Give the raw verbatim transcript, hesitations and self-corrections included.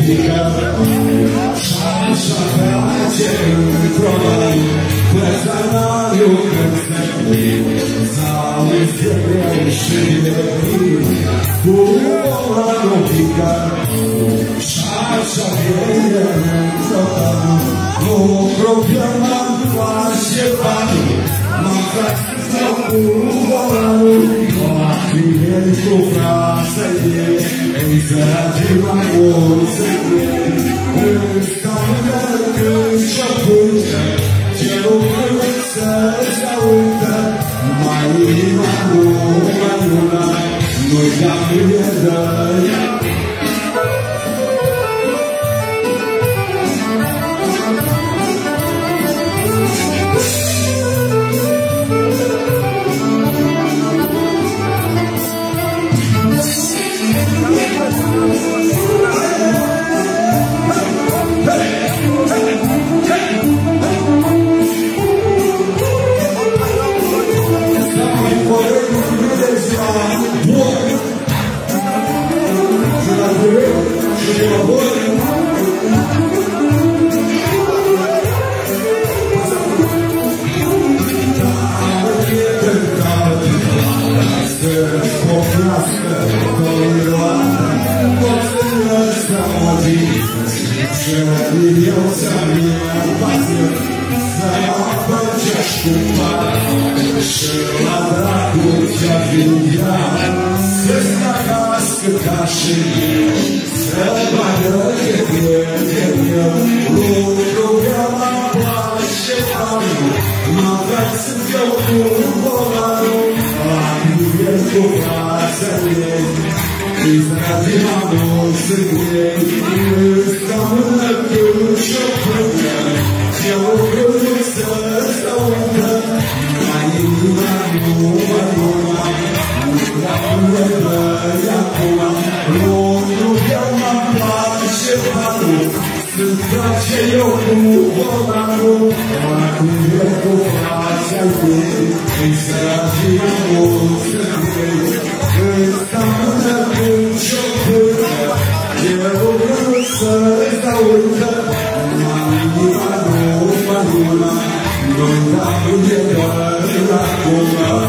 pică, și-așa face într-o mână, păsănariu când se plimă, s-auzi și de mine, cu volanul pică, și-așa vine într-o mână, o problemă face bani, mă fac să cu volanul, mă client cu frasa ei, ei săragi mai mult să ei, însă când și-o punte, ce lucruri să-ți audă, mai inima nu mai una, nu-i da mâine dă-i. Noi